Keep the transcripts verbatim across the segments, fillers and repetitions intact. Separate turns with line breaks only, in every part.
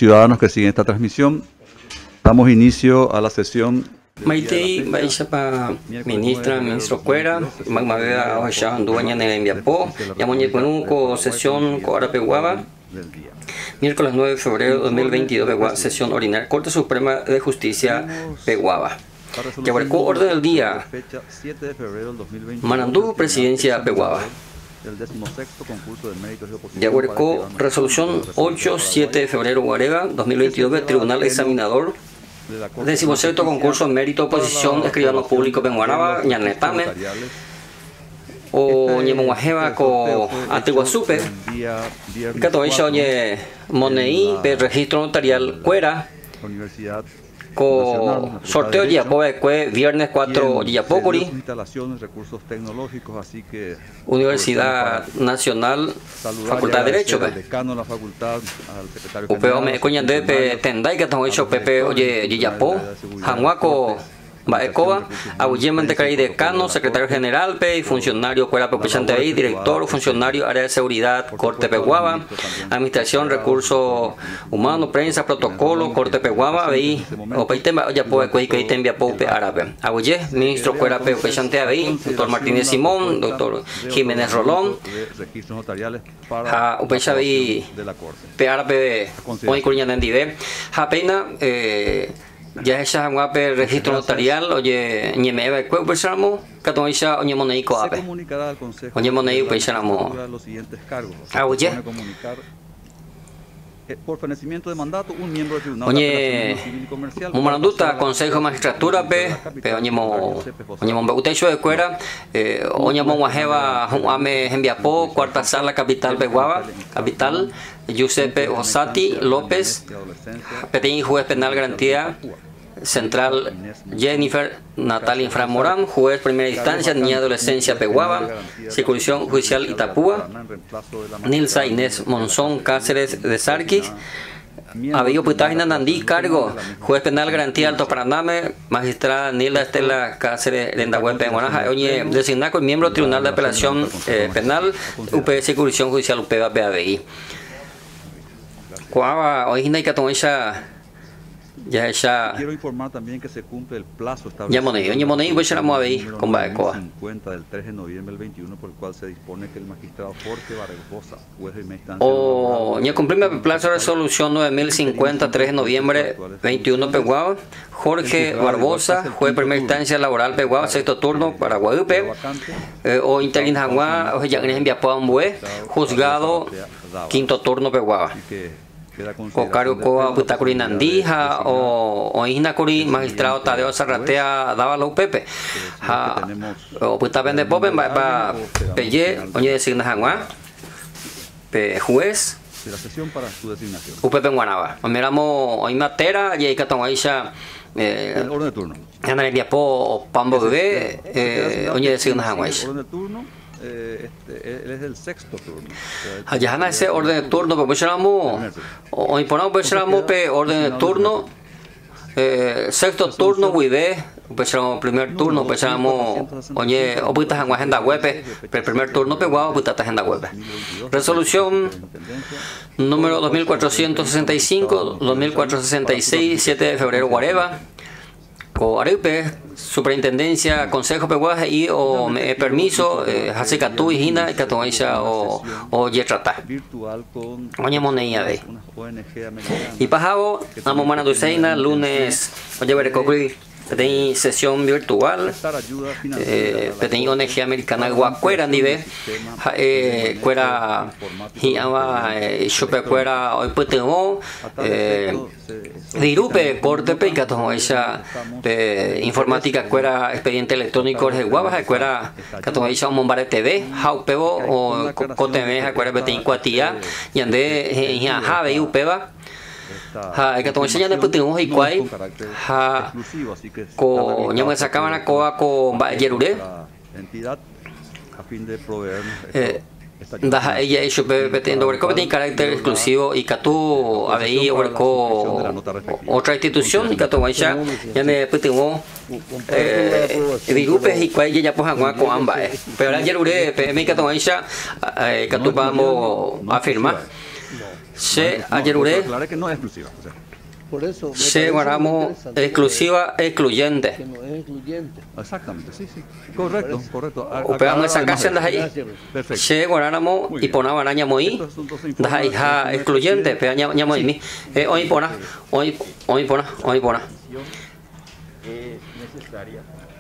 ciudadanos que siguen esta transmisión. Damos inicio a la sesión.
Maitei, Baixapa, ministra, ministro Cuera, Magmavea, Oja, Dueña, Nembiapó, Yamoñecuenuco, sesión Coarapeguaba, miércoles nueve de febrero de dos mil veintidós, Peguaba, sesión ordinaria, Corte Suprema de Justicia, Peguaba. Yaguarcó, orden del día, Manandú, presidencia, Peguaba. Yaguarcó, resolución ocho siete de febrero, Guarega, dos mil veintidós, Tribunal Examinador. Decimosexto concurso mérito oposición escribano público Benguanaba, Ñanetame o Ñemonguajeva co Antiguasupe, Catoisha oye Moneí, pe registro notarial Cuera, co sorteo Yapobe Cue, viernes cuatro Yapocuri, Universidad Nacional, Facultad de Derecho, Upeo me coñande pe tendai que tengo hecho Pepe oye Yapo, Hanguaco Baecoba, Abuyeman de Cari decano, secretario general, pe, funcionario Cuera Pepechante ahí, director, funcionario área de seguridad, Corte Peguaba, administración, recursos humanos, prensa, protocolo, Corte Peguaba, ahí, o Peitemba, ya puede que ahí tembia Poupe Árabe. Abuye, ministro Cuera Pepechante ahí, doctor Martínez Simón, doctor Jiménez Rolón, ha Upecha ahí, Pe Árabe, hoy Cuña Nendive, ha pena, eh, ya esa guape registro notarial oye ñemeva cuerpo pensamos catoisha oñe monei coape oñe monei pensamos ah oye
por fenecimiento de mandato un miembro del tribunal
oñe momanduta consejo magistratura pe pe oñe mo oñe mo utecho de cuera eh oñe mo guajeva ame enviapo cuarta sala capital Peguaba capital Giuseppe Osati López, Petén juez penal garantía central Jennifer Natalia Inframorán, juez primera instancia, niña adolescencia Peguaba, circunscripción judicial Itapúa, Nilsa Inés Monzón Cáceres de Sarquis, Abillo Putágina Nandí, cargo, juez penal garantía Alto Paraname, magistrada Nilda Estela Cáceres Lendahuepe en Guanaja, oye, designado miembro del Tribunal de Apelación eh, Penal, U P circunscripción judicial U P B A B I. Cuava, hoy no hay que tomar esa. Ya esa.
Quiero informar también que se cumple el plazo
establecido. Ya moneda, ya moneda, voy a llamar ahí con Baecoa.
cincuenta del tres de noviembre del veintiuno, por el cual se dispone que el magistrado Jorge Barbosa, juez de primera instancia.
O ya cumplimos el plazo de resolución nueve mil cincuenta, tres de noviembre veintiuno, Peguaba. Jorge Barbosa, juez de primera instancia laboral Peguaba, sexto turno para Guadalupe. Eh, o Interin Jangua, o ya en Enviapó Ambue, juzgado, quinto turno Peguaba. Cocario Coa Putacuri Nandija o o Inacuri magistrado Tadeo Sarratea daba la U P P ha o puta vende popen va pa peye oñe designa Jangua pe juez
de la sesión para su designación
U P P en Guanaba miramos hoy matera y que ton aisha eh
el orden de turno
ana el diapo pambo bebé eh oñe designa Jangua
orden de turno. Eh, este, él es el sexto turno.
Allá en ese orden de turno, pues llamo, hoy ponemos pues llamo pe orden de turno, eh, sexto turno, huive, pues llamo primer turno, pues llamo, oye, o putas en agenda web, el primer turno pe guau, putas agenda web. Resolución número dos mil cuatrocientos sesenta y cinco, dos mil cuatrocientos sesenta y seis, siete de febrero, Guareva. O Arepe, Superintendencia, Consejo Peguaje y o me, permiso, hace catú y hina, y catoisha o o yetrata. Oña moneía de. Y pajabo, amo mana duseina, lunes, oye verecocri. Petén sesión virtual, eh, petén O N G americana guacuera nive, eh, cuera hiama, chupe cuera hoy petemo, eh, dirupe corte pe cato esa informática cuera expediente electrónico de guava, cuera cato esa un bombare T V, haupebo o cotemeja cuera petén cuatía, yande ya jave upeba. Ha, que tomar señal de putingo y cuay, ha, co, ñamo esa cámara coa con yerure, da ella hecho petendo ver cómo tiene carácter exclusivo y que tú habéis o otra institución y que tú vais ya ya me putingo digupes y cuay ya pues agua con ambas, pero la yerure me que tú vais ya que tú vamos a firmar. Se ayerure.
Claro que no es exclusiva. O sea.
Por eso,
Se guardamos exclusiva, excluyente.
que no es excluyente.
Exactamente, sí, sí. Correcto, correcto.
O pegamos esa casa en ahí.
Perfecto.
Se guardamos y ponamos araña moí. Da hija excluyente, pero aña moí mi. Eh, hoy pona, hoy, hoy pona, hoy pona.
Es necesaria.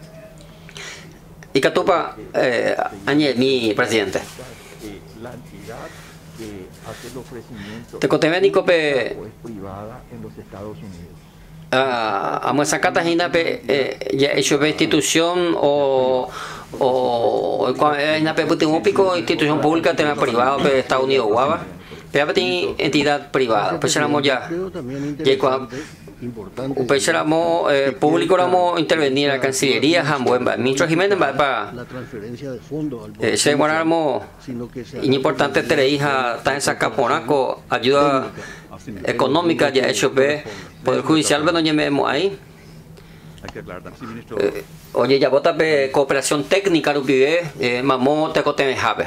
Y Catupa, eh, añe mi presidente.
Eh, la entidad que hace el ofrecimiento
Te conté médico pe.
o es privada en los Estados Unidos.
A muestra catajina pe ya hecho de institución o o cuando es una pe pico institución pública tema privado pe Estados Unidos guava. Pero tiene entidad privada. Pues éramos ya. Ya cuando pues éramos público éramos intervenir a la Cancillería, Jambuén, ministro Jiménez para
La transferencia de fondos al
eh, se guardamos
sino que se
y importante tener hija está en Sacaponaco ayuda económica ya hecho pe Poder Judicial bueno ya vemos ahí.
Hay que aclarar también, sí, ministro.
Eh, oye ya vota pe cooperación técnica lo pide eh, mamó te cote jabe.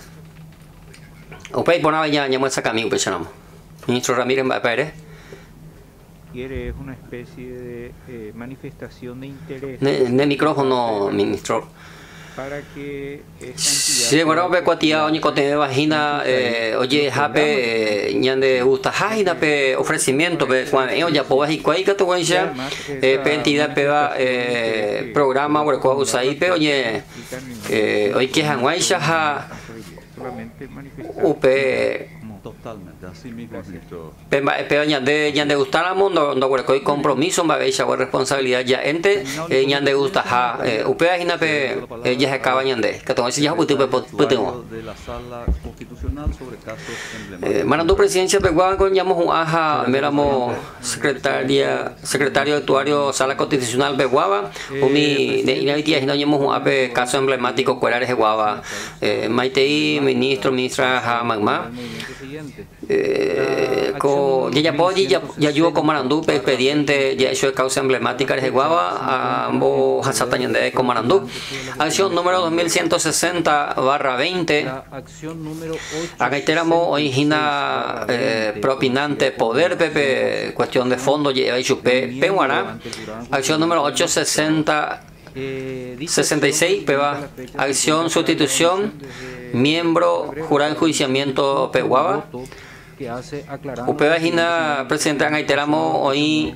O pe ponaba ya ya muestra camino pues éramos. Ministro Ramírez va a parar.
Quiere es una especie de eh, manifestación de interés
Ne, ne micrófono ministro.
para que esta
Sí, bueno, pe cuatia oñi cote vagina eh, oye jape ñande gusta jajina pe ofrecimiento pe cuando ellos ya pobas y cuaica tu guancha eh pe entidad pe va eh programa por cual usai pe oye eh hoy que hanguaisha ja
solamente manifestar
upe
Totalmente, así mismo, ministro.
pe pe ñande ñande gustara mundo no por coi compromiso va veisha por responsabilidad ya ente eh, ñande gusta ja eh, upe ajina pe eh, ya se acaba ñande que todo ya putu pe putu
De la sala constitucional sobre casos emblemáticos.
Eh, Manandú presidencia peguaba con llamamos un aja, éramos secretaria, secretario actuario sala constitucional peguaba, umi de inhabitia no llamamos un ape caso emblemático cuelares peguaba, eh, Maitei, ministro, ministra ja magma, eh, co ya ya podi ya ya yo con Manandú pe expediente ya eso es causa emblemática de peguaba, ambos hasatañande con Manandú, acción número dos mil ciento sesenta barra veinte.
acción número ocho
Acá tenemos hoy Gina eh, propinante poder Pepe cuestión de fondo lleva y chupe Peguara acción número ochocientos sesenta sesenta y seis Peba acción sustitución miembro jurado enjuiciamiento Peguaba Upeba Gina presidente acá tenemos hoy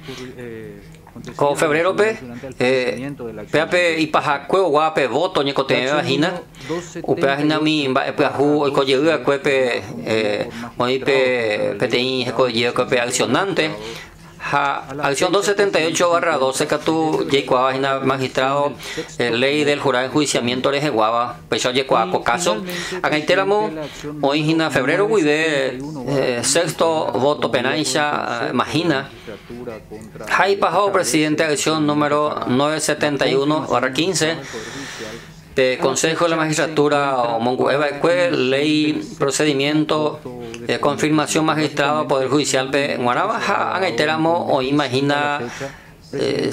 con febrero pe eh pe y paja cueo guape voto ni cote vagina upea hina mi ba pe hu ko yeu ko pe eh hoy pe pti ko yeu ko pe accionante ha acción doscientos setenta y ocho barra doce que tú yekua vagina magistrado eh, ley del jurado de enjuiciamiento de Jeguaba pecho yekua co caso acá enteramos hoy hina febrero guide eh, sexto voto penaisha imagina Hay Pajao, presidente de acción número novecientos setenta y uno barra quince de Consejo de la Magistratura o Mongueva ley, procedimiento, de confirmación magistrado, Poder Judicial de Guarabaja, Agaiteramo o imagina eh,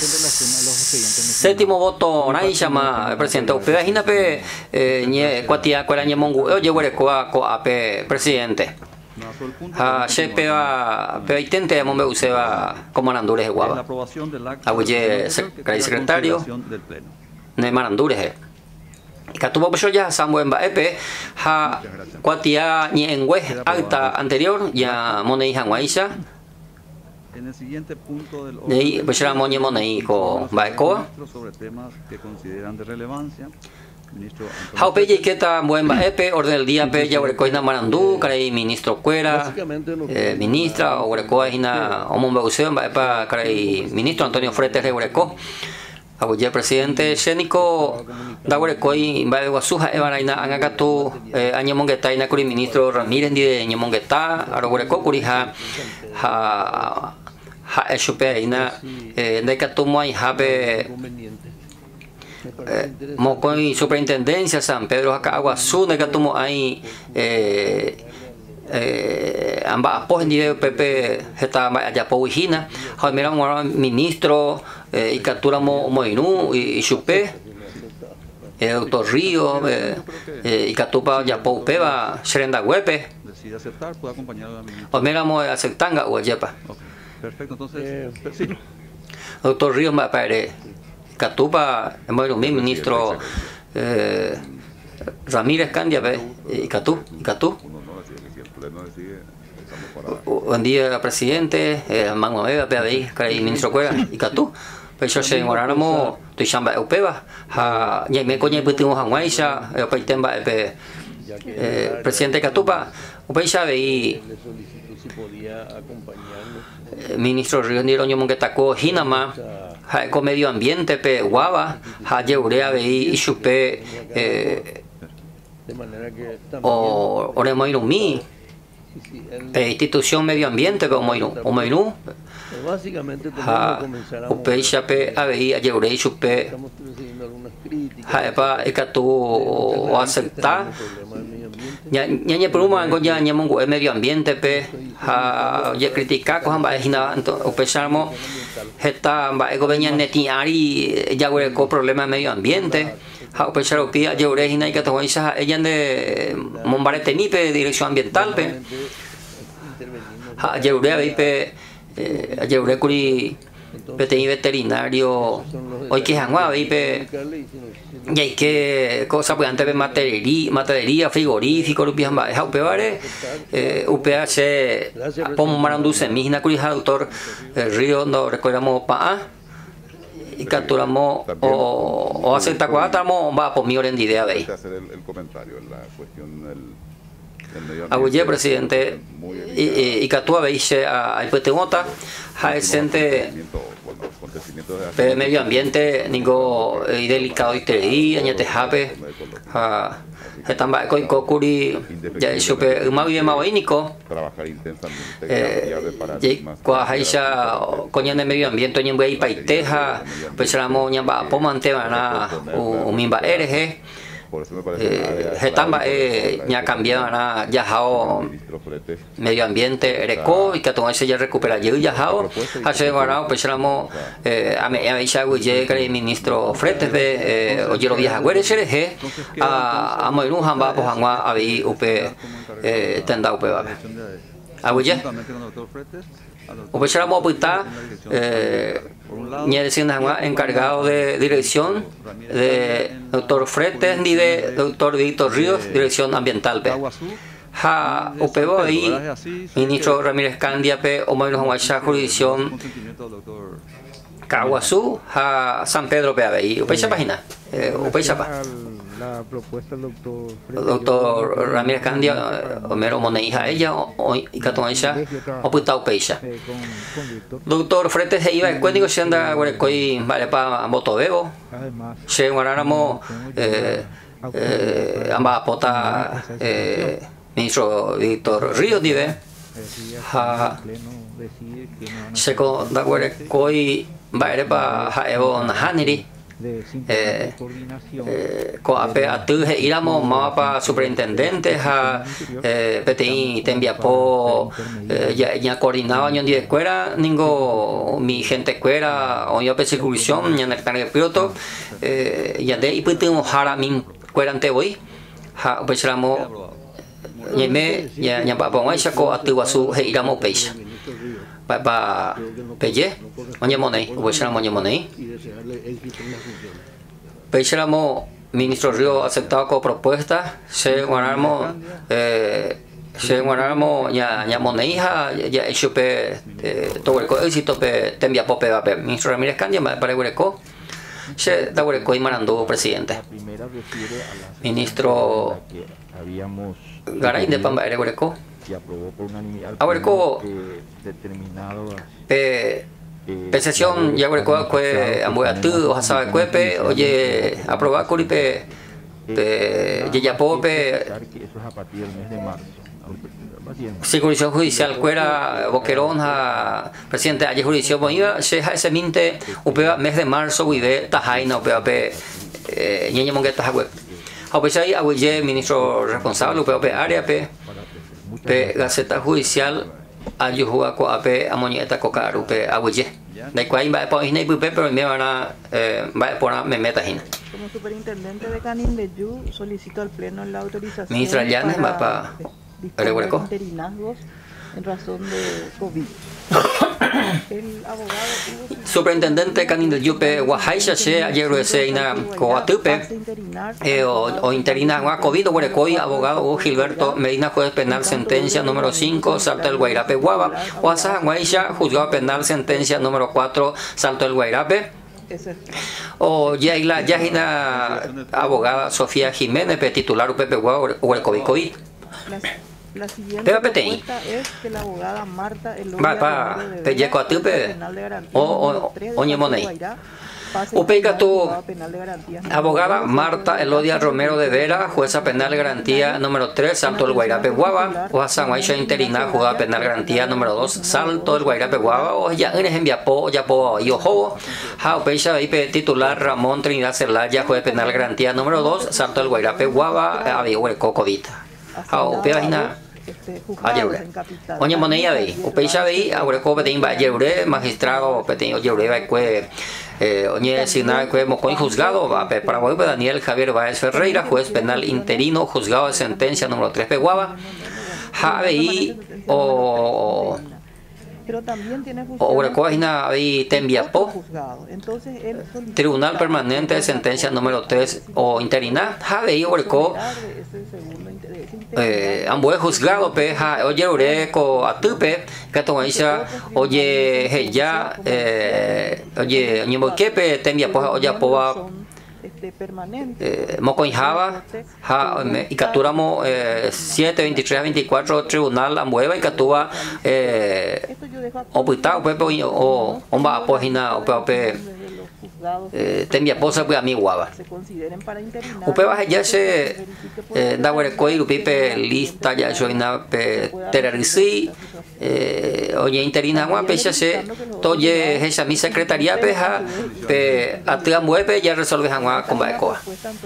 séptimo voto, nadie llama presidente. Usted imagina pe cuatia cuaraña Mongueva, oye, huerecoa coape presidente. Ha se peba pe intente de mombe useba como Manandures de Guava. Abuye secretario de Manandures. Katubo peso ya Samuel Baepe ha cuatia ni en web acta anterior ya monei hanguaisha.
En el siguiente punto del
orden, pues era moñe monei ko baecoa
sobre temas que consideran de relevancia.
How pe keta buen baepe orden del día pe ya coina Manandú caray ministro Cuera eh, ministra o recoa hina omombe useo baepa caray ministro Antonio Fretes de Ureco abuye presidente Xénico da Urecoi bae guasuja evaraina angakatu año mongueta ina kuri ministro Ramírez de ñemongueta aro Ureco kuriha ha ha eshupe ina de katumo ai habe Eh, Mocoy Superintendencia San Pedro Aguazú de Catumo hay eh, eh, ambas apoyan Pepe está allá por Vigina mira un ministro eh, y captura Moinú y Chupé el doctor Río eh, y Catupa ya por Peba Serenda Huepe
Si de aceptar, puede acompañar al ministro.
O mira, mo aceptanga o yepa.
Okay. Perfecto, entonces,
Eh,
sí.
Doctor Ríos me apare. Catupa, hemos mi ministro eh, Ramírez Candia, y Catú, y Catú.
Uno no decide que si el pleno decide, estamos para...
Buen día, presidente. Mango Mega, P A I, Caray, ministro Cuera, y Catú. Pero se enguaráramos, tu chamba eupeba, ha, ya me coñe putimos a Guaisha, el paitemba, el presidente Catupa, Upeixa veí.
Le solicitó si podía acompañarnos.
Ministro Ríos Niroño Monguetaco, Hinama, ha con medio ambiente, pe Guava, ha Yeurea veí, y chupe, eh,
De manera que también,
o Oremoirumí,
sí, sí, él-
pe institución medio ambiente, pe Omoirú, Omoirú,
pues básicamente tenemos
ha
que comenzar a
Upeixa pe a veí, a Yeurei, chupe,
Estamos recibiendo algunas críticas.
ha epa, Ecatú, o aceptar.
Problema del medio ambiente.
Nya nya problema ngo ya nya mongo medio ambiente pe ha ya kritika ko hamba hina o pesarmo heta ba ego benya neti ari ya we ko problema medio ambiente ha o pesaro pia ya ure hina ka to isa ella de mombare teni pe dirección ambiental pe ha ya ure ahí pe ya ure kuri pe teni veterinario hoy que hangwa ahí pe y hay que cosas pues antes de materialía, materialía frigorífico, lo piensan más, U P A, U P A se pon marandu semina curija doctor Río no recordamos pa y capturamos o o acepta cuatro va por mi orden de idea de
hacer el, el comentario, la cuestión del, del medio ambiente.
Aguille presidente
Muy
y y captura veis a el petemota ha exente
bueno, acontecimientos de hace
pe
mucho
medio
tiempo.
ambiente ningo y delicado y terí añate jape ha estamba coi kokuri ya eso pe uma bien maoínico
Trabajar intensamente,
eh
cambiar de
ya
paradigmas,
kwa
cambiar
haisha konya de medio ambiente nyembe i paiteja pues ramo nyamba pomante bana u mimba ereje
por eso me parece un área
eh estamba
clave,
eh
por eso
nya
la
cambiaba na ya hao
ministro Fretes
medio ambiente ereco y que todo ese ya recupera yo ya hao hace ganado pues ramo eh a me aisha guye que ministro Fretes de eh oyero viaja güere sereje a a moinu hamba po hangwa abi upe eh tenda upe ba aguye
Juntamente con el doctor Fretes, al doctor
upe ramo puta eh ni decir encargado de dirección de doctor Fretes ni de doctor Víctor Ríos, dirección ambiental pe
Caguazú,
ha upebo ahí ministro Ramírez Candia pe o menos en jurisdicción
consentimiento del doctor.
Caguazú ha San Pedro pe ahí upe esa página eh, upe esa pa
La propuesta del doctor
doctor Ramírez Candia o mero moneija ella o y catón ella o puta upe esa
eh, con, con Víctor.
doctor Fretes se iba el cuéntico se anda coi vale pa Botobebo
Además,
se guardáramos eh, eh, ambas pota eh, ministro Víctor Ríos dive
decía
ha
que el pleno decide que no van a
se con da guare coi baere pa ha evo nahaniri
de
eh,
simplemente coordinación.
eh, ko ape atu he iramo ma pa superintendente ha eh, P T I te envía po eh, ya ya coordinaba ñon di escuela ningo mi gente escuela o yo persecución ñan el tanque piloto eh, ya de iputu hara min cuarante voy ha pesramo ñeme ya ya pa ponga esa ko atu wasu he iramo peisa pa pa peye oñe monei pesramo oñe monei
Y desearle éxito en la función.
Peixeramo, ministro Río aceptado con propuesta, se guardamos, eh, se guardamos ya ya moneija, ya hecho pe todo el éxito pe tembia pope va pe ministro Ramírez Candia para Gureco, se da Gureco y manando presidente.
La primera refiere a la
Ministro
que habíamos
Garay de Pamba de Gureco,
y aprobó por unanimidad
A ver, ¿cómo?
que determinados
pe pe sesión ya Gureco que ambuatu o sabe cuepe, oye aprobar curipe pe ya pope
que eso es a partir del mes de marzo. Haciendo.
Securización judicial cuera Boquerón a presidente ayer jurisdicción bonita se ha ese minte upea mes de marzo vive tajaina upea pe ñeñe mongueta jagüe a pesar ahí aguille ministro responsable upea pe área pe pe gaceta judicial ayuda ko ape amoñeta cocaru pe aguille de cual va por isne pupe pero me van a va por me meta hin
Como superintendente de Canindeyú, solicito al Pleno la autorización
ministra Llanes va pa disponer
interinazgos en razón de COVID. El abogado
Superintendente Canin del Yupe Guajaisha She ayer ina Coatupe o interina Gua COVID Huerecoi abogado Gilberto Medina juez penal sentencia número cinco Salto del Guairape Guava Oasa Guaisha juzgado penal sentencia número cuatro Salto del Guairape o Yaila Yajina abogada Sofía Jiménez titular Pepe Guava Huerecoi COVID.
La siguiente propuesta es que la abogada Marta Elodia Romero de Vera,
Pelleco Atupe
penal de garantías
o
número tres de
Oñemonei.
Guairá, pase
Upeica
al
tu
juzgado penal de garantías número
abogada
dos,
Marta Elodia Romero de Vera, jueza penal de garantía número tres, Salto del Guairape Guava, o a San Guaisha interina, juzgada penal garantía número dos, Salto del Guairape Guava, o ya en Enviapo, ya po y ojo, ja Upeica Ipe titular Ramón Trinidad Celaya, juez penal garantía número dos, Salto del Guairape Guava, había hueco covita. Ja Upeica Ayure. Oña moneda de Upeicha de Aureko Petin Bayure, magistrado Petin Oyure, que Oñe Signar, que Mocoin juzgado, para Boy Daniel Javier Báez Ferreira, juez penal interino, juzgado de sentencia número tres Peguaba, Javi o
pero también tiene
Orecogina y Tembiapo, Tribunal Permanente de Sentencia número tres o interina, Javi Oreco. Eh, ambos juzgado peja oye ureco atupe que tomaisha oye heya eh, oye ñimokepe tembia poja oye poa mocoinjaba ja y capturamos siete veintitrés veinticuatro tribunal ambueva y captura eh oputado pepe o omba pojina o pepe tembia posa pues a mi guava upe baja ya se da huerecoi upipe lista ya joina pe terrorisi oye interina gua pecha se toye esa mi secretaría peja pe atia mueve ya resolve gua con baecoa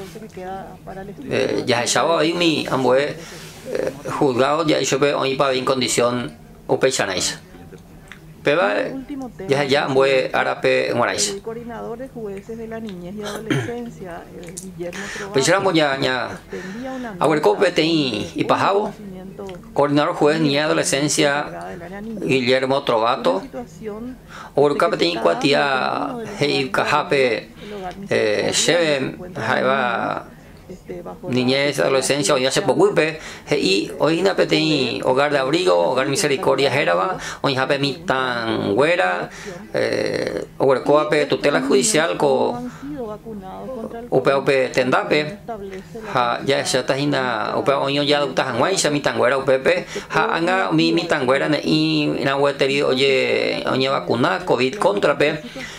ya echaba ahí mi ambue juzgado ya hizo pe hoy para en condición upe chanais Peba ya ya voy arape morais.
El coordinador de jueces de la niñez y adolescencia, Guillermo Trovato,
pues éramos ya ya ahora competí y pajabo coordinador juez niñez y adolescencia Guillermo Trovato ahora competí cuatia hey cajape eh se jaiba niñez, adolescencia, hoy hace poco, y hoy na peti hogar de abrigo, hogar misericordia jeraba, hoy hape mi tan güera, eh, huercoape tutela judicial co upe upe tendape, ha ya ya tajina upe hoy ya adopta hanguay, ya mi tan güera upepe, ha anga mi mi tan güera y na hueteri oye oye vacuna COVID contra pe.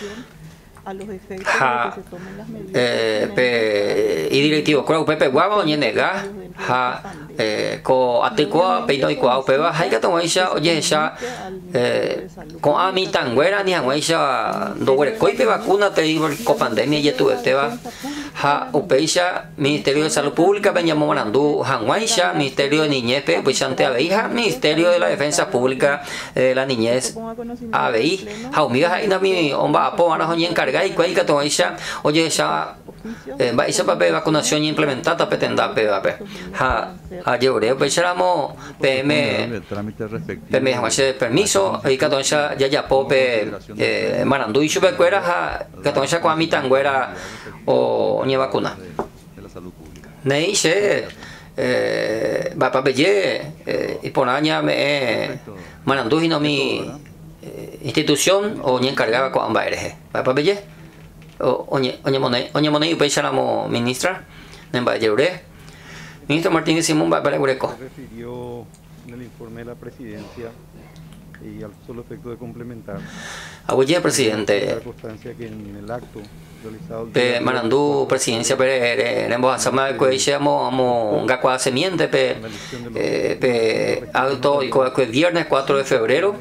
Ja, eh, pe, y directivo, creo que Pepe Guava, oye, nega, ja, eh, co atecoa, peino y coa, peba, hay que tomar esa, oye, esa, eh, con a mi tanguera, ni a esa, do huecoipe vacuna, te digo, con pandemia, y tu esteba, ja, upeisha, Ministerio de Salud Pública, Benjamín Marandú, Janguaisha, Ministerio de Niñez, pues ante Abeija, Ministerio de la Defensa Pública de la Niñez, Abei, ja, umiga, hay una mi, omba, apo, ahora, oye, encarga y cuelga todo esa oye esa va esa papel vacunación implementada petenda pepe ha ayer pues éramos pm pm hace permiso y que todo esa ya ya pope Marandú y sube cuera ha que todo esa con mi tanguera o ni vacuna nei se eh va papelle y por año me Marandú y no mi institución o ni encargaba con ambaereje papá belle oñe oñe money oñe money y pensáramos ministra nemba yeure ministro Martínez Simón va para Ureco
refirió en el informe de la presidencia y al solo efecto de complementar
abuye presidente
la constancia que en el acto realizado
pe Marandú presidencia pe en voz asama que decíamos amo gacua semiente pe pe alto y que viernes cuatro de febrero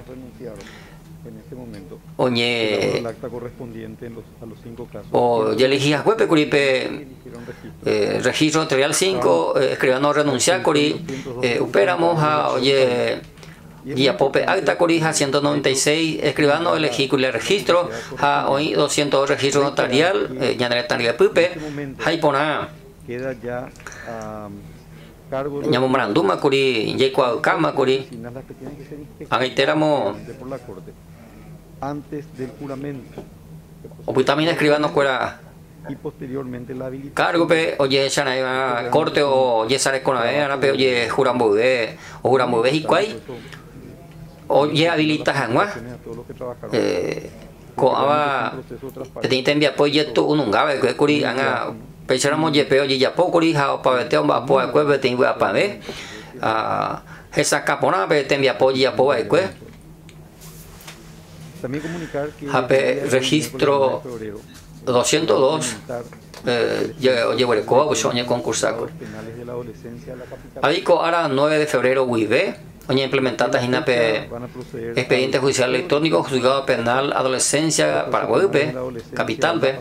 oñe
el acta correspondiente en los, a los cinco casos
o ya elegía huepe curipe eh, registro notarial cinco eh, escribano renunciar curi eh, operamos a oye ya pope acta corija ciento noventa y seis escribano elegí curi registro a hoy doscientos registro notarial eh, ya notarial pupe hay pona
queda ya um, cargo de
ñamo maranduma kuri yekwa kama kuri
oficinas las que tienen que ser inspeccionadas
angaiteramo
por la Corte antes del juramento
oputamina escribano fuera
y posteriormente la habilitación.
cargo pe oye sana corte o oye sare con la pe oye jurambo de o jurambo de hikwai oye habilita hanwa eh ko aba te envia apoyo tu ununga que kuri anga pensamos ye pe oye ya poco ri ha pa te ba po ko be te va pa ve a esa capona pe te envia apoyo ya po e
también comunicar que
Hape registro doscientos dos eh oye bueno ko bo soñe concursar ahí ko ara nueve de febrero wive oye implementada hinape expediente judicial electrónico juzgado penal adolescencia Paraguay pe capital pe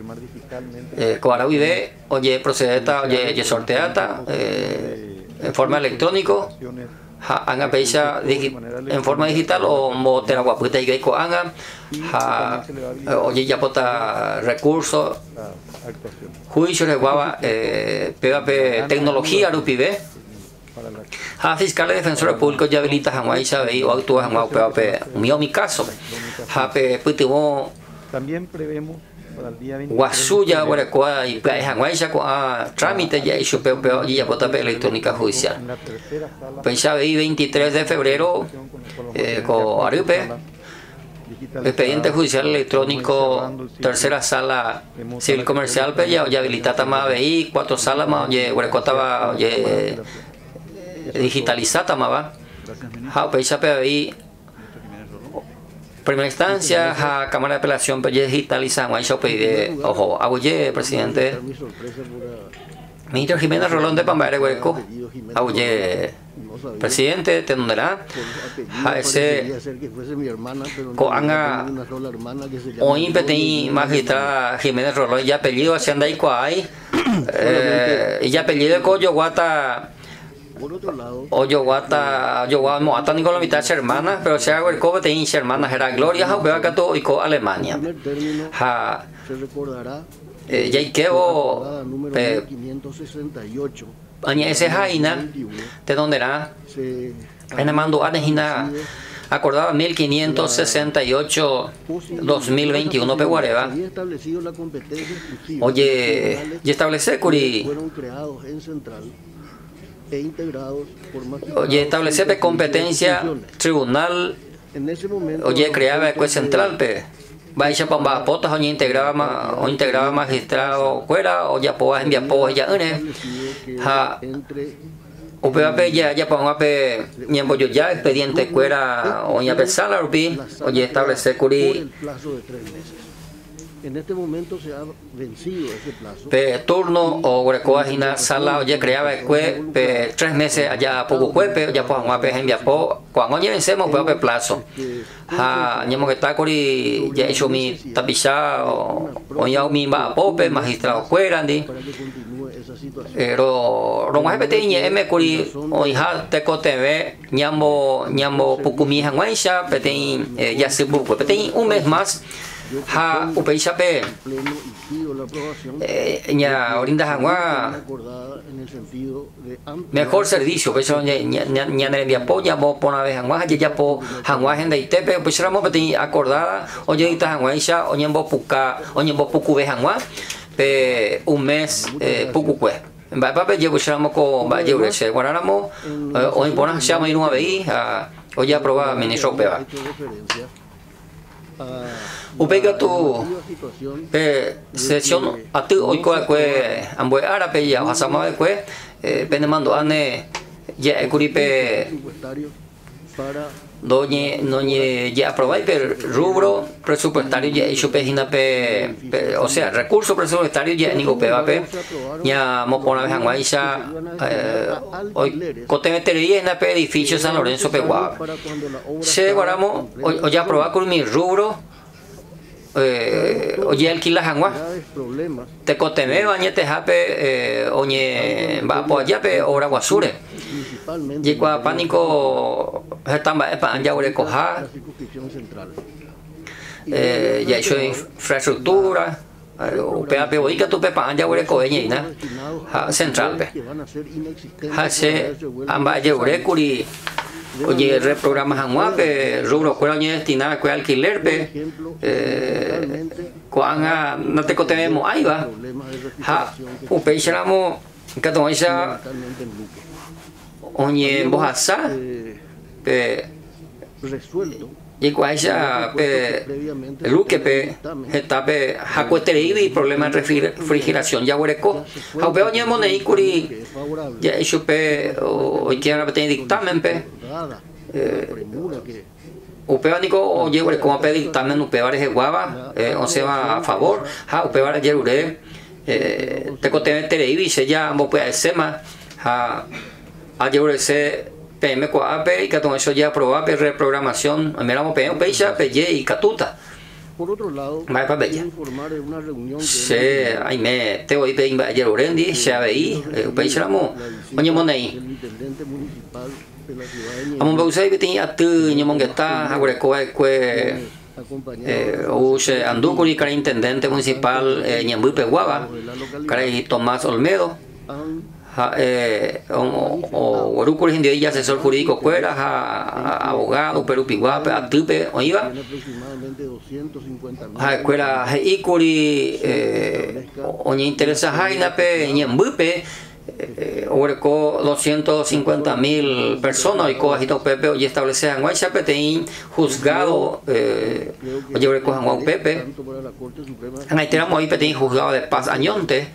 eh ko ara wive oye procedeta oye ye sorteata eh en forma electrónico ha anga peisa en forma digital o motera guaputa y ko anga ha oye ya pota recurso juicio de guava eh P P tecnología rupive ha fiscales defensores públicos ya habilita jamás sabe o actúa jamás P P mío mi caso ha pe putimo
también prevemos para el día
Guasuya, Guaracoa y Janguaycha con trámite ya hizo P P y ya P electrónica judicial. Pensaba ahí veintitrés de febrero con Arupe, expediente judicial electrónico, tercera sala civil comercial, pero ya habilitada más ahí, cuatro salas más, oye, Guaracoa estaba digitalizada más va. Ha pensaba ahí. Primera instancia, a Cámara de Apelación, pero digitalizamos, ahí se pide, ojo, aguye, presidente. Ministro Jiménez Rolón de Pambaere Hueco, aguye, presidente, te donderá, a ese, coanga, hoy petí magistrada Jiménez Rolón, ya apellido, hacia andai cuay, y ya apellido de Coyo Guata. Oyo guata, yo guata, mo ata ni con la mitad hermanas, pero se hago el cobre te hincha hermanas era Gloria, ha veo acá todo y co Alemania. Ha, eh, ya quevo, eh, añe ese jaina, de dónde era, en el mando anejina, acordaba mil quinientos sesenta y ocho dos mil veintiuno peguareva. Oye, y establece curi.
E integrados por
oye establecer competencia tribunal oye creaba el juez central pe vaya para potas oye integraba o integraba magistrado fuera o ya poas envía poas ya une ha o pe ya ya para pe miembro yo ya expediente fuera o ya pensar rupi oye establecer curi.
En este momento se ha vencido ese plazo.
Pe turno o Guaracoa sala oye creaba el cue pe tres meses allá poco cuepe ya pues a pe envía po cuando ya vencemos pues pe plazo ha ñemo que está cori ya hecho mi tapiza o ya mi va pope magistrado fuera ndi pero lo más pequeño m cori o ya te coteve ñamo ñamo poco mi hanguaisha petein ya se buco petein un mes más ha upeisha pe ña orinda hangua mejor servicio pues ña ña ña nervia po ya po una vez hangua ya ya po hangua gente y tepe pues éramos pe acordada oye ita hangua isha oñe bo puka oñe bo puku ve hangua pe un mes puku cue va pa pe llevo éramos con va llevo ese guaráramos hoy pona llama ir una vez a oye aprobada ministro peba. Upega tu pe sesión a tu hoy ko kue ambo árabe ya hasama kue pene mando ane ya ekuripe doñe noñe ya aprobáis per rubro presupuestario ya hecho pejina pe o sea recurso presupuestario ya ningo pe va pe ya mo pona vez anguaisha hoy cote metería en pe edificio San Lorenzo pe gua se guaramo o ya aprobar con mi rubro eh oye alquila hangua te coteme bañete jape oñe va po allá pe ora guasure y cua pánico estamba pa anja ore coja eh ya hizo infraestructura upea pe oika tu pe pan ya wore koeña ina ha central pe ha se amba ye wore kuri oye reprograma hanwa pe rubro cuero ñe destinada a alquiler pe kuanga no te cotemos ahí va ha upe sharamo katoisha oñe bojasa pe Yikuaisha pe luque pe etape hakuetereivi problema de refrigeración ya huereco haupeo ñemo neikuri ya chupe o quiera tener dictamen pe upeo nico o llevo como pe dictamen upeo de guava o se va a favor ha upeo de yerure te cote tereivi se ya mo puede sema ha a yerure se P M Coape y con eso ya aprobape reprogramación miramos P M Peisha Peye y Catuta.
Por otro lado,
más para Bella. Se ay me te voy a pedir ayer Orendi, se aveí, Peisha mo, oye monei. Vamos a usar que tenía tu ñamon que está ahora coe coe o se andó con el intendente municipal Ñambupe Guava, caray Tomás Olmedo. O Guarúcuri India y asesor jurídico cuera, abogado, Perú Piguape, Atupe, Oiva, escuela Icuri, Oña interesa Jainape, Ñembupe, Oreco doscientos cincuenta mil personas, y Coajito Pepe, hoy establece en Guaychapeteín, juzgado, oye, Oreco Juan Pepe, en Haiteramo y Peteín, juzgado de Paz Añonte.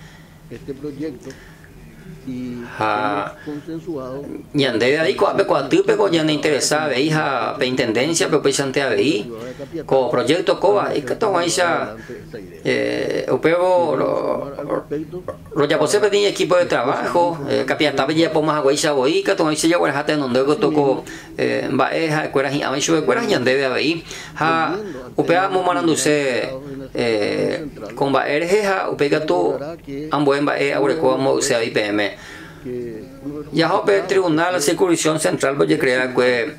Ha ñande ahí coape coatupe co ñande interesada hija pe intendencia pe pe chante ahí co proyecto coa y que to aisha eh upego lo ya posee pe equipo de trabajo capiata pe ya pomas aguaisha boí que to aisha ya guara hata donde go toko baeja escuela y aisha escuela ñande ahí ha upea mo mananduse eh con baeja upega to ambuen bae ahora como se I P M ya hope tribunal de circunscripción central voy a crear que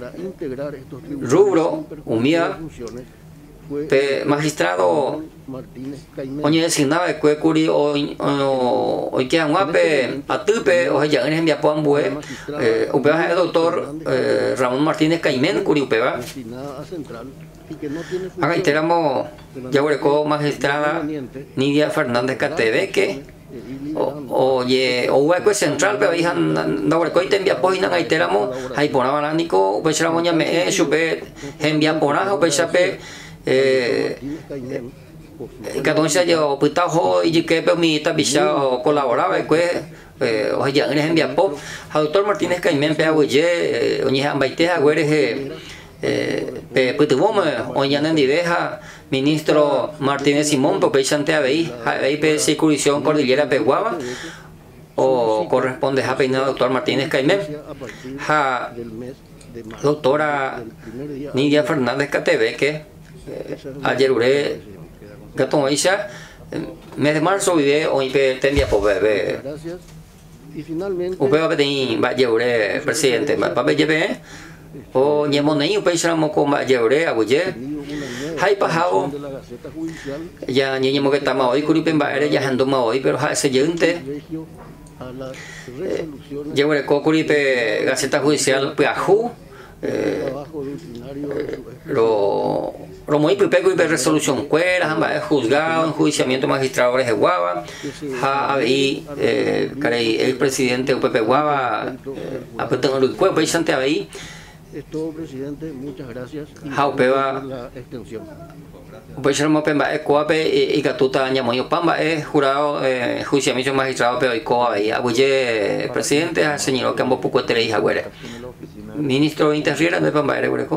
rubro umía pe magistrado oñe designaba que curi hoy hoy que anguape atupe o ya en envía poambue upea el doctor Ramón Martínez Caimén curi upea acá enteramos ya hueco magistrada Nidia Fernández Catebeque oye o hueco central pero hija no hueco y te envía pues no hay teramo hay por ahora nico pues la moña me chupe envía por ahora pues chape eh que entonces yo pues tajo y que pero mi tabisha colaboraba pues o ya en envía po doctor Martínez Caimén pe oye oñe ambaiteja güeres eh pues tuvo oña en diveja ministro Martínez Simón por peisante ahí ahí pe circunscripción cordillera Peguaba o corresponde a peinado doctor Martínez Caimén ja doctora Nidia Fernández Catebeque ayer uré gato Aisha mes de marzo vive hoy pe tendía por bebé upeo petein va lleure presidente va pe lleve o ñemonei peisamo con lleure abuye hay pajao ya ni ñemo que estamos hoy curipen va ya andoma hoy pero ha ese yente lleure co curipe gaceta judicial peaju lo lo muy pepego y resolución cuera amba juzgado enjuiciamiento magistradores de Guava ha ahí carey el presidente Pepe Guava a petengo el cuerpo y sante ahí
es todo, presidente. Muchas gracias
por
la extensión.
Pues el Mopemba es coape y Catuta Ñamoyo Pamba es jurado juiciamiento magistrado pero y coa y abuye presidente al señor que ambos poco tres hija güere ministro de Interior de Pamba era güereco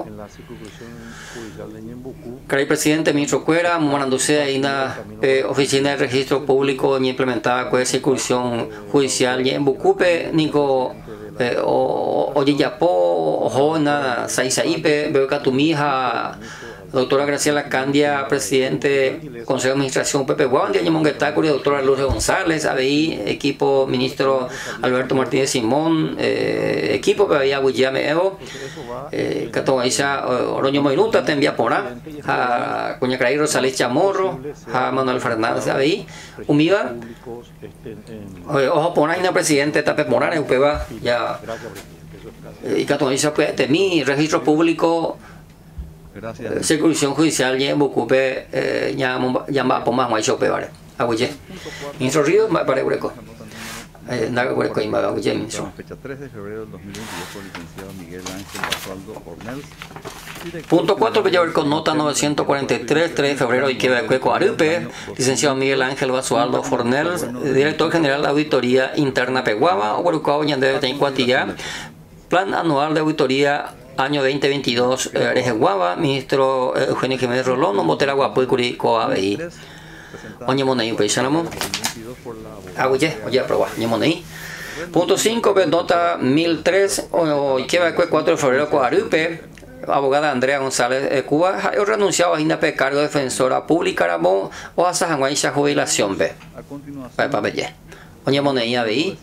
Caray presidente ministro Cuera morándose ahí na oficina de registro público ni implementada con circunscripción judicial y en Bucupe nico o Oyeyapo, Jona, Saisaipe, Beocatumija, doctora Graciela Candia, presidente Consejo de Administración Pepe Guandia, Ñamonguetacurio, doctora Lourdes González, A B I, equipo ministro Alberto Martínez Simón, eh, equipo P B I Aguillame Evo, Catoaisa Oroño Moinuta, te envía por a Cuñacraí Rosales Chamorro, a Manuel Fernández, A B I, Umiva, ojo por ahí, presidente Tape Morales, Upeba, ya, y Catoaisa, pues, de mi registro público. Securización judicial ya bucupe llama por más macho pebare. Aguille. Ministro Río, para Greco. Naga Greco y Maga Aguille, ministro.
Fecha tres de febrero del dos mil veintidós por el licenciado Miguel Ángel Basualdo Ornels.
Punto cuatro, Pellaver con nota novecientos cuarenta y tres, tres de febrero, y que Cueco Arupe, licenciado Miguel Ángel Basualdo Fornels, director general de Auditoría Interna Peguaba, Huarucao Ñandebe Teñcuatilla, plan anual de auditoría año veinte veintidós, Eje Guava, ministro Eugenio Jiménez Rolón, Motera Guapo y Curico A B I. Oye, Monei, pues ya no. Aguille, oye, aproba, oye, Monei. Punto cinco, nota mil tres, o que va cuatro de febrero, Coarupe, abogada Andrea González de Cuba, ha renunciado a Gina Cargo defensora pública, Ramón, o a Sajanguaisha jubilación B. Para papel, oye, Monei, A B I.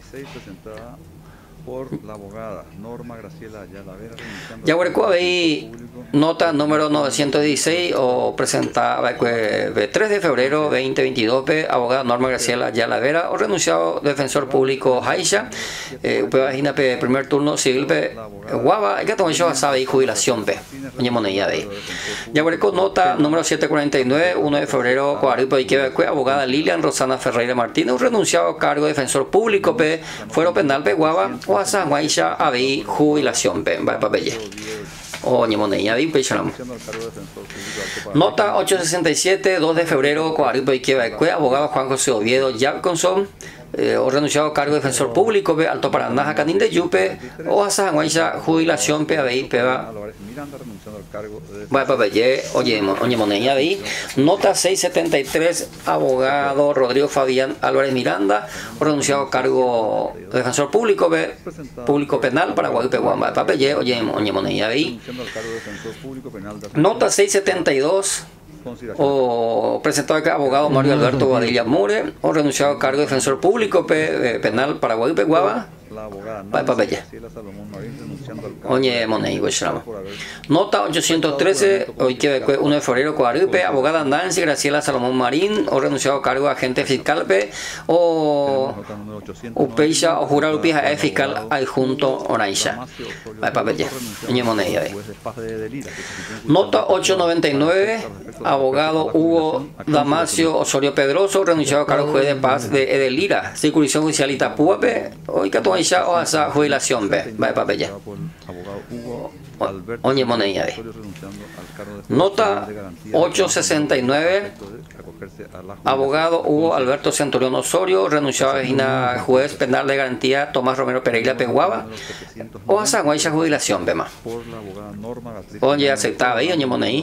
Por la abogada Norma Graciela Ayala Vera.
Ya hueco ahí nota número novecientos dieciséis o presentada el tres de febrero veinte veintidós, abogada Norma Graciela Ayala Vera o renunciado defensor público Jaisha, eh, página primer turno civil Guava, que tomó yo sabe y jubilación P. Oye, moneda de ya hueco nota número setecientos cuarenta y nueve, uno de febrero, Coarupo y que abogada Lilian Rosana Ferreira Martínez, renunciado a cargo de defensor público P, fuero penal P Guava. O a Sanguaisha A B I jubilación P. Va para Pelle. O Ñemoneña de Pechanamo. Nota ochocientos sesenta y siete, dos de febrero, Coarupo y Quebec, abogado Juan José Oviedo Jacobson, eh, o renunciado a cargo de defensor público P. Alto Paraná, Canín de Yupe, o a Sanguaisha jubilación P. A B I P. Va para Pelle. Oye, Ñemoneña de I. Nota seiscientos setenta y tres, abogado Rodrigo Fabián Álvarez Miranda, o renunciado a cargo de defensor público P. Público penal para Guadalupe Guamba. Va para Pelle. Oye, Ñemoneña de I. Nota seiscientos setenta y dos, o presentado acá abogado Mario Alberto Guadilla Mure, o renunciado a cargo de defensor público P, eh, penal para Guadalupe Guava. Va para Pelle. Oye, Monei, nota ochocientos trece, hoy que uno de febrero, Coarupe, abogada Nancy Graciela Salomón Marín, o renunciado a cargo de agente fiscal P, o Upeixa o jurado Upija es fiscal adjunto Onaisha. Va para Pelle. Oye, Monei. Nota ochocientos noventa y nueve, abogado Hugo Damasio Osorio Pedroso, renunciado a cargo de juez de paz de Edelira, circunscripción judicial Itapúa P, hoy que o a esa jubilación B. Va para Pelle. Oye, moneda de nota ochocientos sesenta y nueve, abogado Hugo Alberto Centurión Osorio, renunciado a juez penal de garantía Tomás Romero Pereira Peguaba, o a esa jubilación B. Oye, aceptaba ahí, oye, moneda.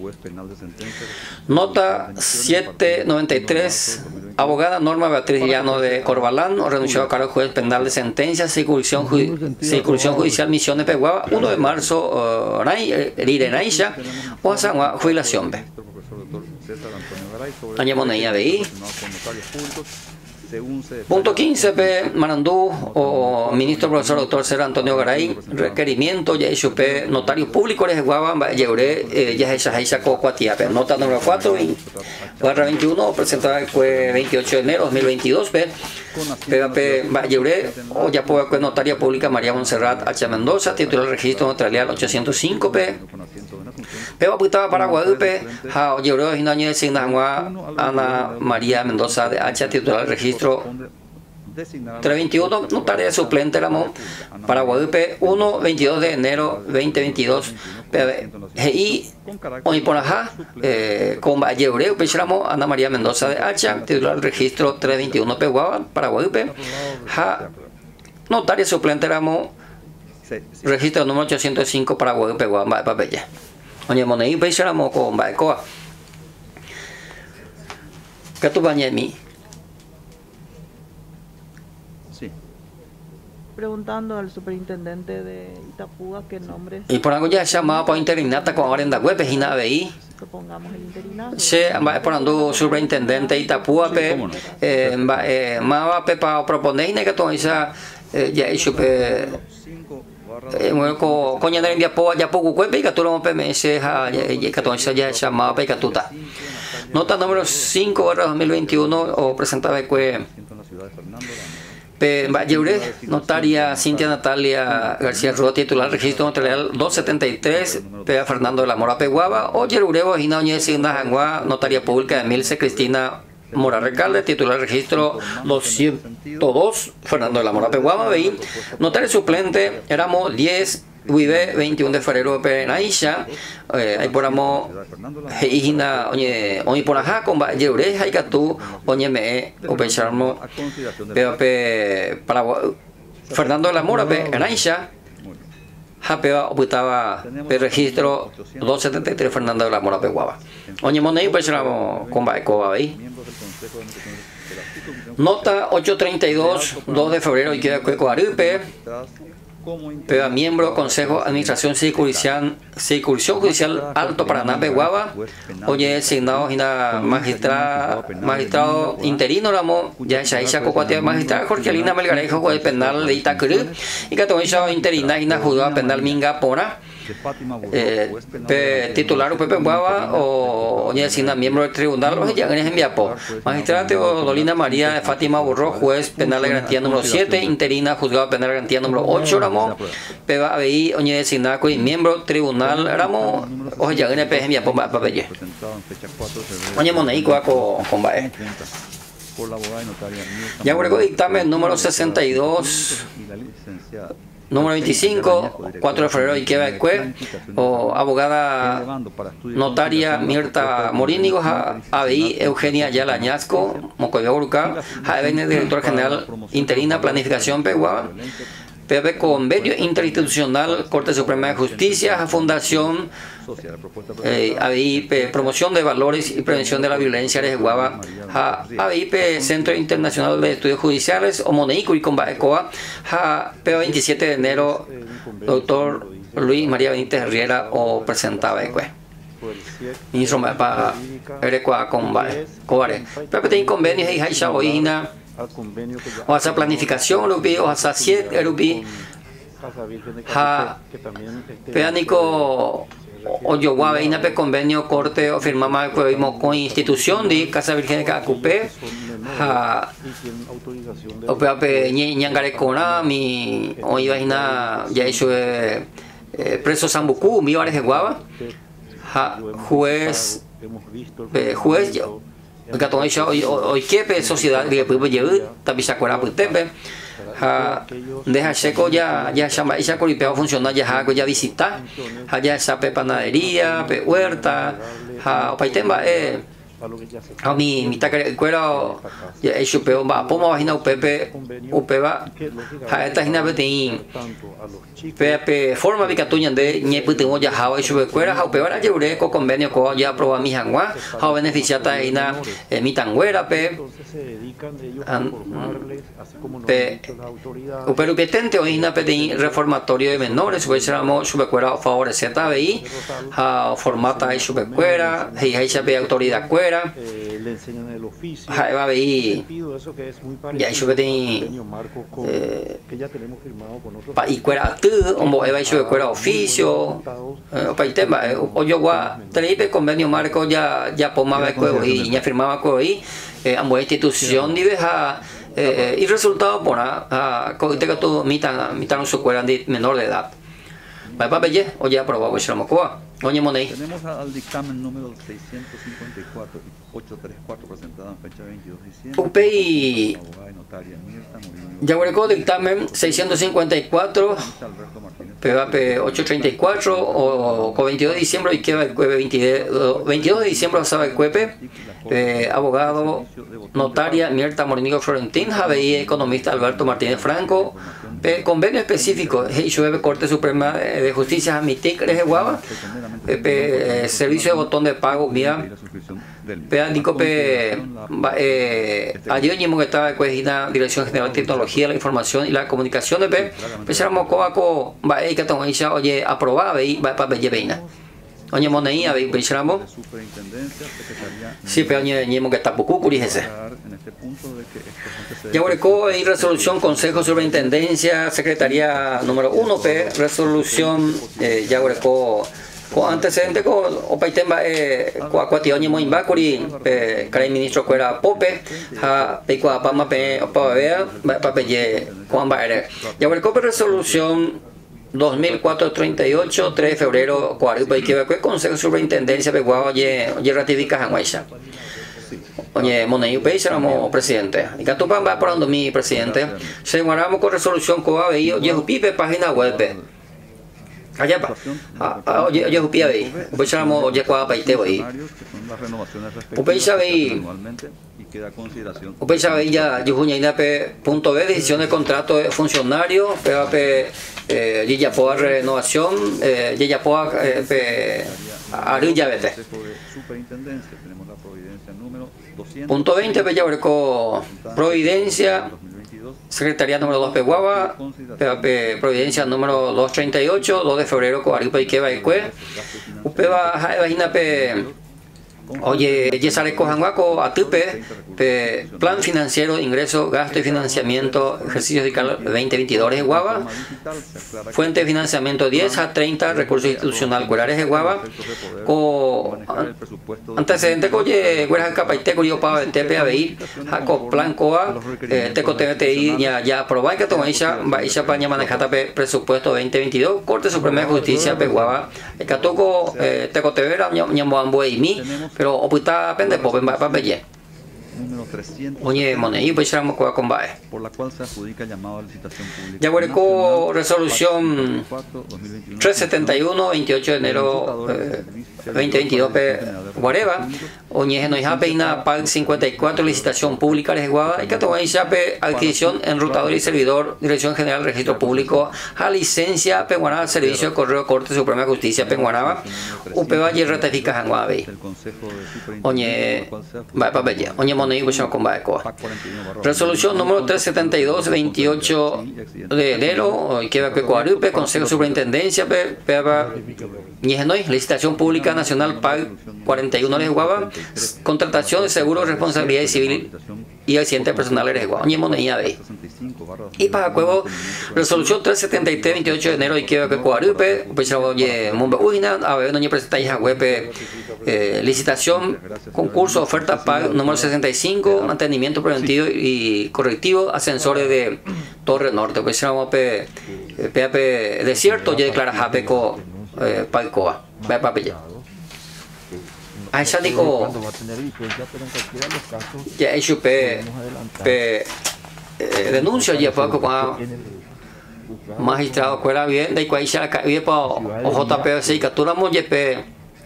Nota setecientos noventa y tres, abogada Norma Beatriz Llano de Corbalán, o renunciado a cargo de juez penal de sentencia, circunscripción judicial Misiones Peguaba, uno de marzo, Rirenaisha, o a San jubilación B. Año moneda de ahí. Punto quince, P. Marandú, o ministro profesor doctor Ser Antonio Garay, requerimiento, ya hecho P. Notario público, les guaba, lleuré, ya hecha hecha cocuatia, P. Nota número cuatro, barra veintiuno, presentada el veintiocho de enero de dos mil veintidós, P. P. P. Lleuré, o ya puedo que notaria pública María Monserrat H. Mendoza, titular del registro notarial ochocientos cinco, P. P. Apuntaba para Guadalupe, ja, lleuré, un año de Sinagua, Ana María Mendoza de H. titular del registro trescientos veintiuno, notaria suplente Ramón para Guadalupe, uno veintidós de enero veinte veintidós, y hoy por acá con Vallebreu Pechramo Ana María Mendoza de Hacha, titular del registro trescientos veintiuno Peguaba para Guadalupe, notaria suplente Ramón, registro número ochocientos cinco para Guadalupe Peguaba para Bella. Oye, Moneí Pechramo con Baecoa. ¿Qué tú bañas en mí?
preguntando al superintendente de Itapúa qué nombre.
Y por algo ya llamaba para interinata con Arenda Web, es Ina B I.
Propongamos el interinato.
Sí, va por ando superintendente Itapúa, pe, eh, va, eh, más pe para proponer que todo esa, ya hecho, pe, bueno, con coña de envía po ya poco cuepe, que tú lo pe me se ha, que todo esa ya llamaba pe que tú ta. Nota número cinco barra dos mil veintiuno o presentaba que Pe Yeure, notaria Cintia Natalia García Roa, titular registro notarial doscientos setenta y tres, P. Fernando de la Mora Peguaba, o Yerurevo, Gina Oñez Jangua, notaria pública de Milce Cristina Mora Recalde, titular registro doscientos dos, Fernando de la Mora Peguaba, B I, notario suplente, éramos diez, Uibe, veintiuno de febrero, P. Naisha, ahí poramos, Hijina, Oñe, Oñe por ajá, con Yeure, Haikatu, Oñe me, o Pecharmo, P. para Fernando de la Mora, P. Naisha, Japea, optaba, P. registro doscientos setenta y tres, Fernando de la Mora, P. Guava. Oñe Money, Pecharmo, con Baeco, ahí. Nota ochocientos treinta y dos, dos de febrero, y queda Cueco Arupe. Pero miembro Consejo Administración Circunscripción Judicial Alto Paraná Peguaba, oye designado una magistrado magistrado interino Ramo, ya Shaisha Cocuatia magistrado Jorgelina Melgarejo, juez penal de Itacurú, y que todo interina y na juzgada penal Minga Pora. Eh, pe, titular Pepe Guava o Oñecina, miembro del tribunal, o ya en Enviapo. Magistrada Teodolina María de Fátima Burro, juez penal de garantía número siete, interina, juzgado penal de garantía número ocho, Ramo. Peba A B I, Oñecina, y miembro tribunal, Ramo, o ya en Enviapo, Papelle. Oñemone y Cuaco, Combae. Ya luego dictamen número sesenta y dos. Número veinticinco, cuatro de febrero, y que o abogada notaria Mirta Morínigo, A B I Eugenia Yala Añasco, Mocoya Uruca, Jaime, director general interina Planificación Pegua, P B convenio interinstitucional Corte Suprema de Justicia, Fundación eh, A B I P, promoción de valores y prevención de la violencia de Guava, A B I P Centro Internacional de Estudios Judiciales, Omoneico y Combaecoa, P veintisiete de enero, doctor Luis María Benítez Herrera o presentaba Ecue. Ministro para Erecua Combae, Cobare. Pero hay convenios y hay Oina. O hacer planificación, Rupi, o hacer siete, Rupi, ha, peánico, o yo guave, inape convenio, corte, o firmamos con institución de Casa Virgen de Cacupé, ha, o peape, ñangarecona, mi, o iba a ya hecho preso Sambucú, mi bares de guava, ha, juez, juez, porque todo eso hoy hoy que sociedad que puede llevar también se acuerda pues tepe ha deja seco ya ya llama esa coripeo funciona ya ha ya visita ha ya esa pe panadería pe huerta ha pa tema eh a mi mi taca cuero ya eso peo va pomo vagina upepe upeba ha esta hina betin pe forma vicatuña de ñe putengo ya ha eso cuera ha upeba la lleure co convenio co ya aproba mi jangua ha beneficiata hina mi tanguera pe pe upero petente o hina pedin reformatorio de menores subesamos subecuera favorecer A B I ha formata eso cuera y hay pe autoridad cuera
Eh, le enseñan el oficio.
A B I ya eso que
tiene que ya tenemos firmado con otros.
Pa y cuera tú, o eva eso de cuera oficio, pa y tema, o yo gua, traípe convenio marco ya ya pomaba cuevo y ya firmaba cuevo y ambos institución ni deja y resultado por a que tú mitan mitan su cuera de menor de edad. Va pa belle, o ya aprobado eso mo coa. Oñe Money.
Tenemos al dictamen número seiscientos cincuenta y cuatro y ochocientos treinta y cuatro presentado en fecha veintidós de diciembre.
U P I. Ya hubo dictamen seiscientos cincuenta y cuatro, P V A P ochocientos treinta y cuatro o con veintidós de diciembre y que veintidós de diciembre sabe cuepe, eh, abogado notaria Mirta Morínigo Florentín, A B I economista Alberto Martínez Franco, eh, convenio específico, Corte Suprema de Justicia Amitic de Guava, pe servicio de botón de pago vía pe Nico pe eh ayer mismo que estaba en Dirección General de Tecnología, la Información y la Comunicación de pe pensamos coaco va a que tengo ya oye aprobada y va para beina oye monedía ve pensamos sí pe oye mismo que está poco ese ya hueco y resolución Consejo de Superintendencia Secretaría número uno P resolución eh, ya hueco con antecedente con opaitemba eh cuatio año muy bacuri eh cara ministro fuera pope ha peco pama pe pa vea pa pe con baere ya hueco resolución dos mil cuatrocientos treinta y ocho tres de febrero cuarenta y que Consejo de Superintendencia peguao oye oye ratifica hanwaisha oye money pay seramos presidente y que tu va parando mi presidente se guardamos con resolución coa veio oye pipe página web allá pa oye oye pia ve pues seramos oye coa paite ve pues sabe pues sabe ya yo juña pe punto b decisión de contrato de funcionario pe eh ya por renovación eh ya por pe arilla vete punto veinte pe ya Providencia Secretaría número dos Peguaba, P Providencia número doscientos treinta y ocho, dos de febrero Coaripa y Queba y Cue, Upeba Jaivagina P. Oye, Yesare Cojanguaco, Atupe, Plan Financiero, Ingreso, Gasto y Financiamiento, Ejercicio fiscal veinte veintidós de Guava, Fuente de Financiamiento diez a treinta, Recursos Institucional Cuerares de Guava, Co Antecedente Coye, Gueras Capaite, Curio Pava, T P A B I, Jaco Plan Coa, Teco T V T I, ya ya aprobá que toma Isha, Isha Paña Manejata Presupuesto veinte veintidós, Corte Suprema de Justicia, Peguava, Catoco, Teco T V, Ñamboambo y mi, pero opuesta pende po pa pelle oye money pues éramos con combate
por la cual se adjudica llamado a licitación pública
ya hueco resolución trescientos setenta y uno veintiocho de enero eh, veinte veintidós pe Guareva oñe no ya peina pag cincuenta y cuatro licitación pública de Guava y que toma pe adquisición enrutador y servidor Dirección General de Registro Público a licencia pe Guanaba Servicio de Correo Corte Suprema de Justicia pe Guanaba upeba y ratifica en Guave oñe va pa bella oñe money pues con Baeco resolución número trescientos setenta y dos veintiocho de enero que va pe Coarupe Consejo de Superintendencia pe pe Ñejenoi, licitación pública nacional P A G cuarenta y uno de Guava, contratación de seguro de responsabilidad civil y accidente personal de Guava, Ñemonía de y para Cuevo, resolución trescientos setenta y tres veintiocho de enero y que va Coarupe, pues oye, Mumba Ujina, a ver, no presenta hija web licitación, concurso, oferta P A G número sesenta y cinco, mantenimiento preventivo y correctivo, ascensores de Torre Norte, pues vamos pe pe desierto, ya declara Japeco eh, Palcoa, va para allá. Ah, ya digo, ya hecho pe pe denuncio ya poco con magistrado cuela bien, de cuál ya la cae para o J P C capturamos ya pe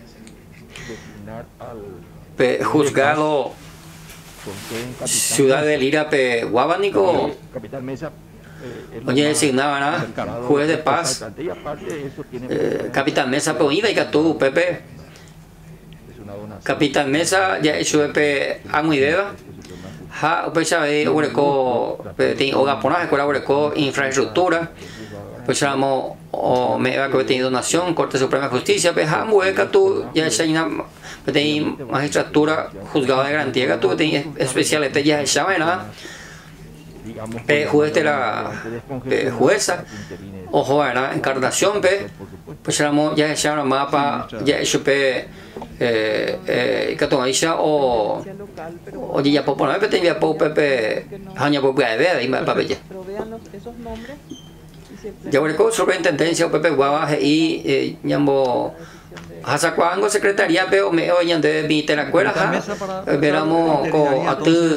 pe juzgado Ciudad de Lira pe Guabanico. Oye, designaba nada, juez de paz, eh, Capitán Mesa, pero iba y que tú, Pepe, Capitán Mesa, ya hecho Pepe, Amuideva, ja, pues ya ve, Ureco, o Gaponaje, cuál Ureco, infraestructura, pues llamamos, o me va a cometer donación, Corte Suprema de Justicia, pues ja, mueca tú, ya esa magistratura, juzgado de garantía, que tú, especial, ya esa nada. Pe juez de la pe jueza ojo era encarnación pe pues éramos ya ya una mapa ya hecho pe eh eh que toma isha o o ya por poner pe tenía po pe año por pe de y pa bella ya hueco superintendencia o pepe guava y ñambo hasta cuando secretaría veo me oyen de mi teracuela veramos con atu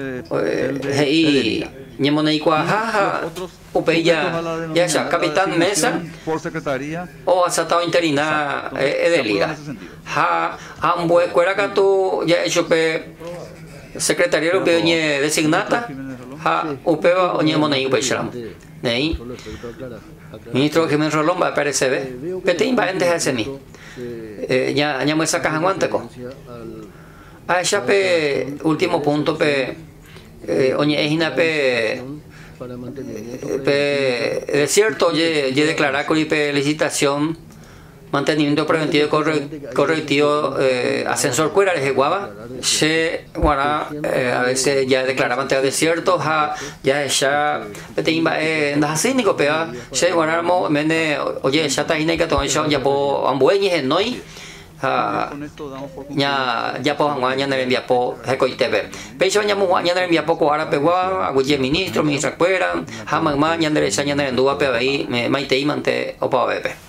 y ñemone cua jaja upeya ya ya Capitán Mesa
por secretaría
o hasta interina edelira ja ambue cuera que tú ya hecho pe secretaría lo que designata ja upeba o ñemone upechram nei ministro Jiménez Rolón va a aparecer ve te invaentes ese mi eh, ya ya muestra caja guanteco. Ah, ya pe último punto pe eh, oye ejina pe pe desierto ye ye declarar con pe licitación mantenimiento preventivo y corre, correctivo eh, ascensor cuera les guava se guarda eh, a veces ya declaraban te desierto ja ya ya te imba eh das cínico pega se guardamos mene oye ya está ina que todo eso ya po ambueñi en noi ya ya po ngwa nya envía po hecoitebe pecho nya mo nya envía poco ahora pegua aguye ministro ministra cuera ja ma nya ndere nya ndere ndua pe ahí me maite imante opa bebe